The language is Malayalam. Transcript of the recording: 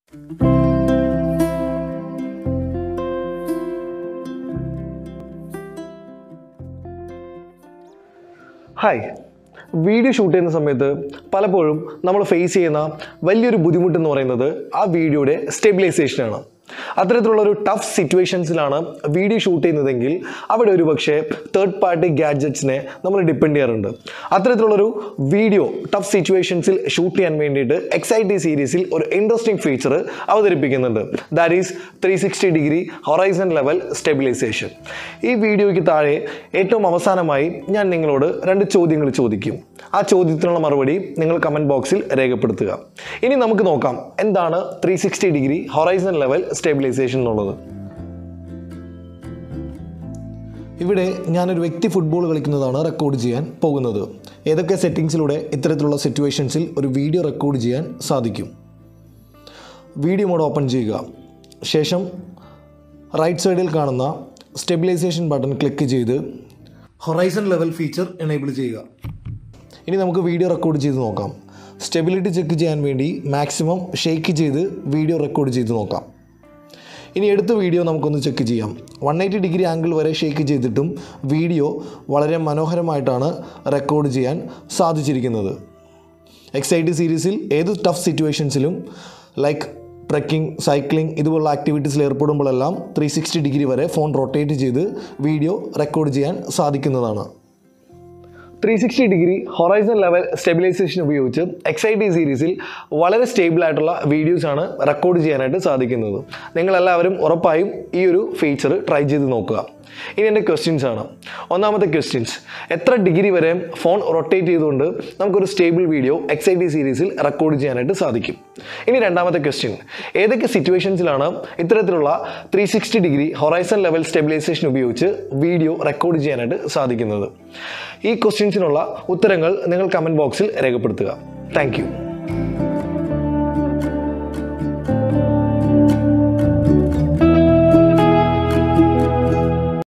ഹായ്, വീഡിയോ ഷൂട്ട് ചെയ്യുന്ന സമയത്ത് പലപ്പോഴും നമ്മൾ ഫേസ് ചെയ്യുന്ന വലിയൊരു ബുദ്ധിമുട്ടെന്ന് പറയുന്നത് ആ വീഡിയോയുടെ സ്റ്റെബിലൈസേഷനാണ്. അത്തരത്തിലുള്ളൊരു ടഫ് സിറ്റുവേഷൻസിലാണ് വീഡിയോ ഷൂട്ട് ചെയ്യുന്നതെങ്കിൽ അവിടെ ഒരു പക്ഷേ തേർഡ് പാർട്ടി ഗാഡ്ജറ്റ്സിനെ നമ്മൾ ഡിപ്പെൻഡ് ചെയ്യാറുണ്ട്. അത്തരത്തിലുള്ളൊരു വീഡിയോ ടഫ് സിറ്റുവേഷൻസിൽ ഷൂട്ട് ചെയ്യാൻ വേണ്ടിയിട്ട് X80 സീരീസിൽ ഒരു ഇൻട്രസ്റ്റിംഗ് ഫീച്ചർ അവതരിപ്പിക്കുന്നുണ്ട്. That is 360 degree horizon level stabilization. ഈ വീഡിയോയ്ക്ക് താഴെ ഏറ്റവും അവസാനമായി ഞാൻ നിങ്ങളോട് 2 ചോദ്യങ്ങൾ ചോദിക്കും. ആ ചോദ്യത്തിനുള്ള മറുപടി നിങ്ങൾ കമൻറ്റ് ബോക്സിൽ രേഖപ്പെടുത്തുക. ഇനി നമുക്ക് നോക്കാം എന്താണ് 360 ഡിഗ്രി ഹൊറൈസൺ ലെവൽ സ്റ്റെബിലൈസേഷൻ എന്നുള്ളത്. ഇവിടെ ഞാനൊരു വ്യക്തി ഫുട്ബോൾ കളിക്കുന്നതാണ് റെക്കോർഡ് ചെയ്യാൻ പോകുന്നത്. ഏതൊക്കെ സെറ്റിങ്സിലൂടെ ഇത്തരത്തിലുള്ള സിറ്റുവേഷൻസിൽ ഒരു വീഡിയോ റെക്കോർഡ് ചെയ്യാൻ സാധിക്കും? വീഡിയോ മോഡ് ഓപ്പൺ ചെയ്യുക. ശേഷം റൈറ്റ് സൈഡിൽ കാണുന്ന സ്റ്റെബിലൈസേഷൻ ബട്ടൺ ക്ലിക്ക് ചെയ്ത് ഹൊറൈസൺ ലെവൽ ഫീച്ചർ എനേബിൾ ചെയ്യുക. ഇനി നമുക്ക് വീഡിയോ റെക്കോർഡ് ചെയ്ത് നോക്കാം. സ്റ്റെബിലിറ്റി ചെക്ക് ചെയ്യാൻ വേണ്ടി മാക്സിമം ഷെയ്ക്ക് ചെയ്ത് വീഡിയോ റെക്കോർഡ് ചെയ്ത് നോക്കാം. ഇനി എടുത്ത വീഡിയോ നമുക്കൊന്ന് ചെക്ക് ചെയ്യാം. 180 ഡിഗ്രി ആംഗിൾ വരെ ഷെയ്ക്ക് ചെയ്തിട്ടും വീഡിയോ വളരെ മനോഹരമായിട്ടാണ് റെക്കോർഡ് ചെയ്യാൻ സാധിച്ചിരിക്കുന്നത്. X80 സീരീസിൽ ഏത് ടഫ് സിറ്റുവേഷൻസിലും ലൈക്ക് ട്രെക്കിംഗ്, സൈക്ലിംഗ് ഇതുപോലുള്ള ആക്ടിവിറ്റീസിൽ ഏർപ്പെടുമ്പോഴെല്ലാം 360 ഡിഗ്രി വരെ ഫോൺ റൊട്ടേറ്റ് ചെയ്ത് വീഡിയോ റെക്കോർഡ് ചെയ്യാൻ സാധിക്കുന്നതാണ്. 360 ഡിഗ്രി ഹൊറൈസൺ ലെവൽ സ്റ്റെബിലൈസേഷൻ ഉപയോഗിച്ച് X80 സീരീസിൽ വളരെ സ്റ്റേബിൾ ആയിട്ടുള്ള വീഡിയോസാണ് റെക്കോർഡ് ചെയ്യാനായിട്ട് സാധിക്കുന്നത്. നിങ്ങളെല്ലാവരും ഉറപ്പായും ഈ ഒരു ഫീച്ചർ ട്രൈ ചെയ്ത് നോക്കുക. ഇനി എൻ്റെ ക്വസ്റ്റ്യൻസ് ആണ്. ഒന്നാമത്തെ ക്വസ്റ്റ്യൻസ്, എത്ര ഡിഗ്രി വരെ ഫോൺ റൊട്ടേറ്റ് ചെയ്തുകൊണ്ട് നമുക്കൊരു സ്റ്റേബിൾ വീഡിയോ X80 സീരീസിൽ റെക്കോർഡ് ചെയ്യാനായിട്ട് സാധിക്കും? ഇനി രണ്ടാമത്തെ ക്വസ്റ്റ്യൻ, ഏതൊക്കെ സിറ്റുവേഷൻസിലാണ് ഇത്തരത്തിലുള്ള 360 ഡിഗ്രി ഹൊറൈസൺ ലെവൽ സ്റ്റെബിലൈസേഷൻ ഉപയോഗിച്ച് വീഡിയോ റെക്കോർഡ് ചെയ്യാനായിട്ട് സാധിക്കുന്നത്? ഈ ക്വസ്റ്റ്യൻസിനുള്ള ഉത്തരങ്ങൾ നിങ്ങൾ കമൻറ്റ് ബോക്സിൽ രേഖപ്പെടുത്തുക. Thank U.